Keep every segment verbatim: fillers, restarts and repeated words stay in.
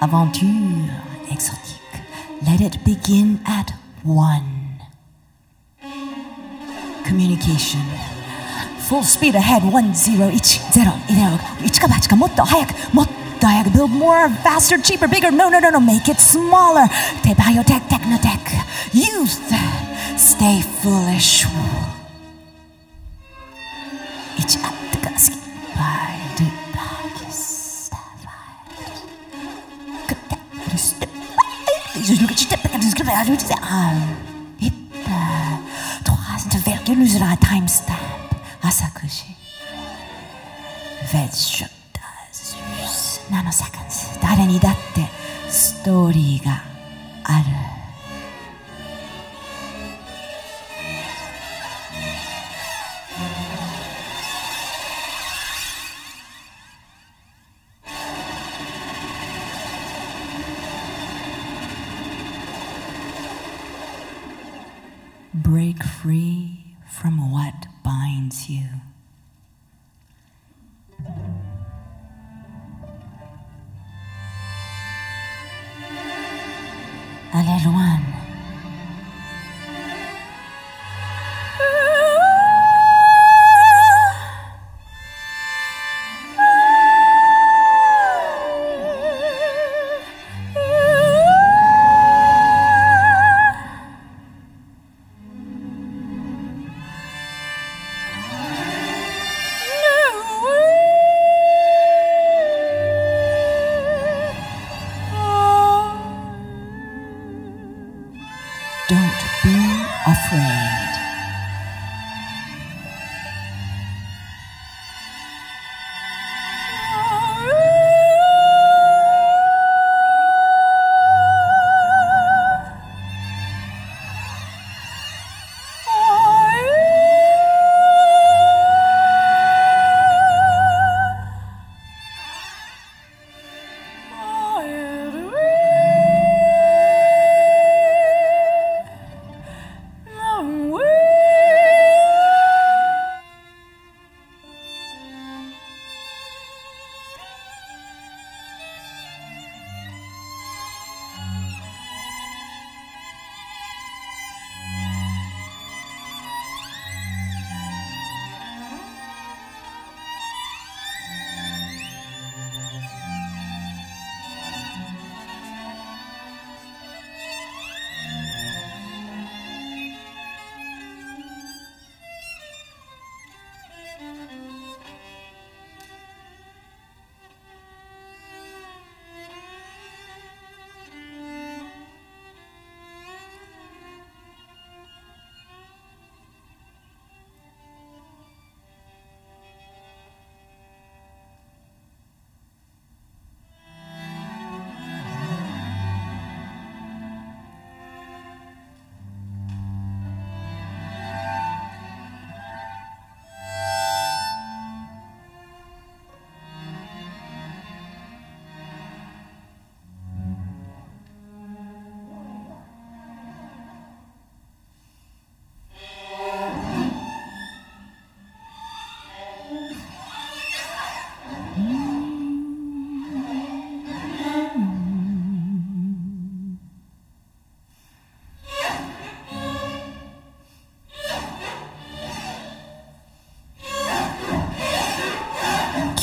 aventure exotique. Let it begin at one. Communication. Full speed ahead. One zero each zero. Ichika bachika motto hayaku motto hayaku. Build more, faster, cheaper, bigger. No, no, no, no. Make it smaller. Te biotech, technotech. Youth. Stay foolish. Ichi attakasuki. Baidu bakis. Timestamp. Asakushi. Vegetables. Nanoseconds. 誰にだってストーリーがある。Break free from what binds you. Allez loin. Don't be afraid.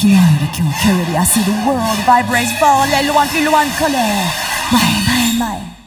I see the world vibrates, fall, loin, plus loin, colère. My, my, my.